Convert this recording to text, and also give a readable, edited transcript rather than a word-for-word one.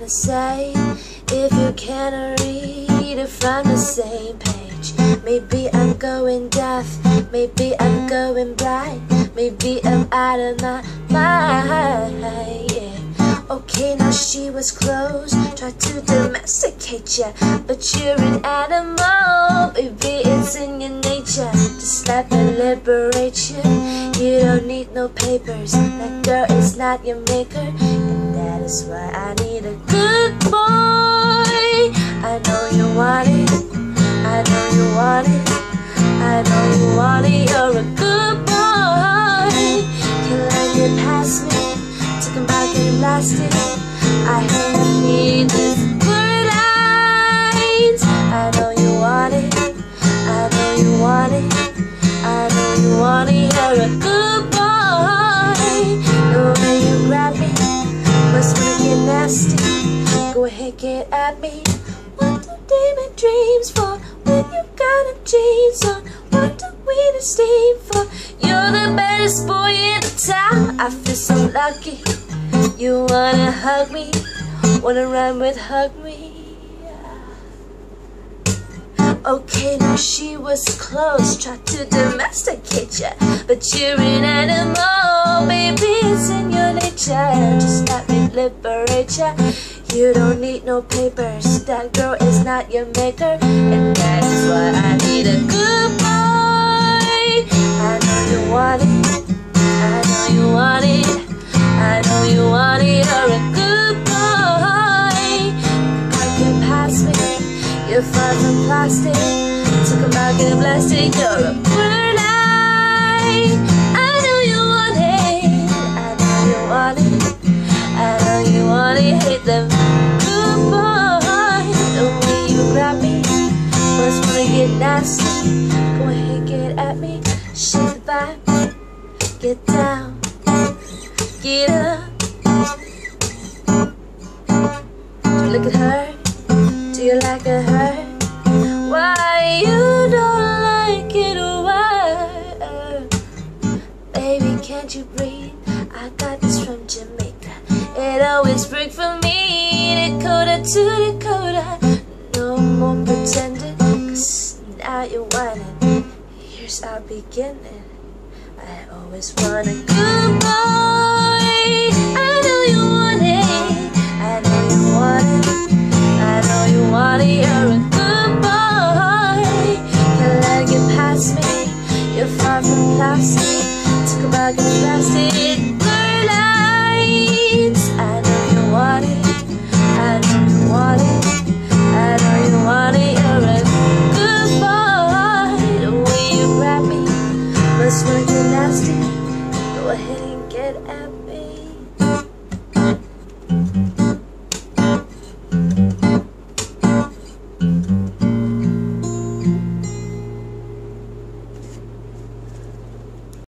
to say if you can't read it from the same page? Maybe I'm going deaf, maybe I'm going blind, maybe I'm out of my mind, yeah. Okay, now she was close, tried to domesticate ya, but you're an animal, baby, it's in your nature. Just let me liberate you. You don't need no papers, that girl is not your maker, and that is why I need a good boy. I know you want it, I know you want it, I know you want it. You're a good boy. Can't let it pass me, took him back and blasted. I need these good lines. I know you want it, I know you want it, I know you want it. You're a good boy. The way you grab me, must wanna get nasty. Go ahead, get at me. What do demon dreams for when you got a jeans on? What do we need steam for? You're the baddest boy in the town. I feel so lucky. You wanna hug me, wanna run with hug me. Okay, now she was close, tried to domesticate ya, but you're an animal, baby, it's in your nature. Just let me liberate ya. You don't need no papers, that girl is not your maker, and that is why I need a good boy. I know you want it, I know you want it, I know you want it. You're a good boy. Can't get past me, you're far from plastic. Took him out, get blasted. You're a good eye. I know you want it, I know you want it, I know you want it. Hate them good boy. The way you grab me, must wanna get nasty. Go ahead, get at me. Shake the vibe, get down, get up. Do you look at her? Do you like her? Why you don't like it? Why? Baby, can't you breathe? I got this from Jamaica. It always breaks for me, Dakota to Dakota. No more pretending, 'cause now you're whining. Here's our beginning. I always want a good boy.